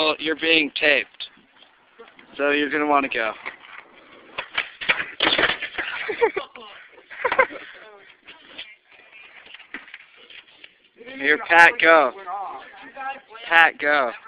Well, you're being taped. So you're going to want to go. Here, Pat, go. Pat, go.